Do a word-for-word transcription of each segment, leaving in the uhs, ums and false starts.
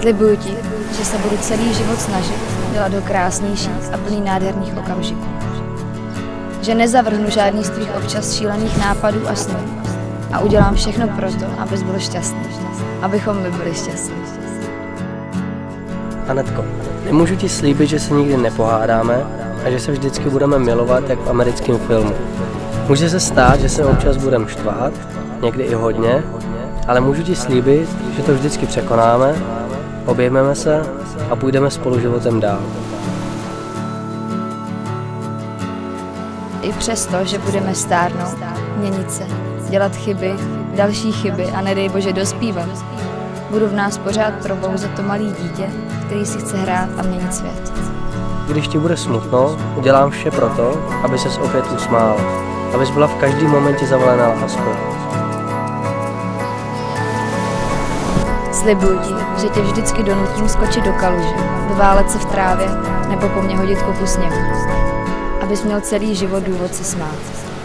Slibuju ti, že se budu celý život snažit dělat ho krásnější a plný nádherných okamžiků. Že nezavrhnu žádný z tvých občas šílených nápadů a snů a udělám všechno proto, abys byl šťastný. Abychom my byli šťastní. Anetko, nemůžu ti slíbit, že se nikdy nepohádáme a že se vždycky budeme milovat jak v americkém filmu. Může se stát, že se občas budeme štvát, někdy i hodně, ale můžu ti slíbit, že to vždycky překonáme, objevíme se a půjdeme spolu životem dál. I přesto, že budeme stárnout, měnit se, dělat chyby, další chyby a nedej bože dospívat, budu v nás pořád probouzet to malé dítě, který si chce hrát a měnit svět. Když ti bude smutno, udělám vše proto, aby ses opět usmála, abys byla v každém momentě zavalená láskou. Slibuju ti, že tě vždycky donutím skočit do kaluže, vyválet se v trávě nebo po mně hodit kopu sněhu, abys měl celý život důvod se smát.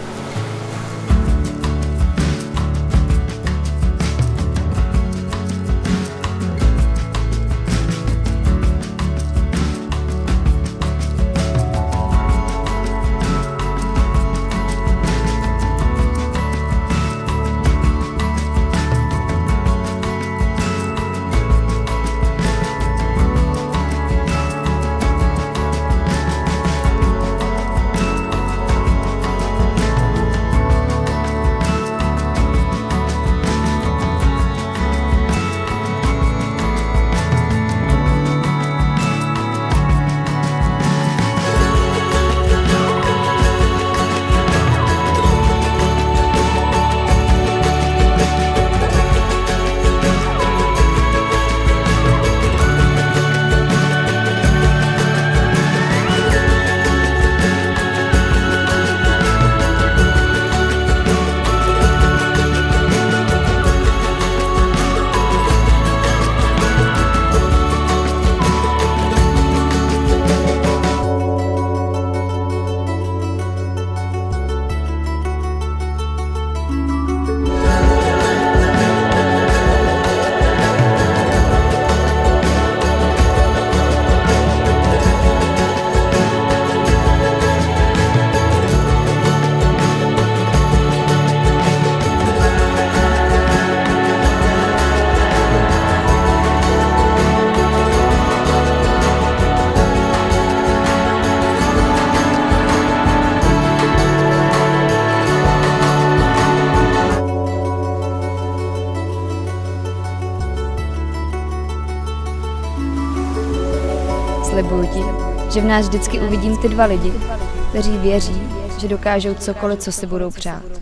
Slibuju ti, že v nás vždycky uvidím ty dva lidi, kteří věří, že dokážou cokoliv, co si budou přát.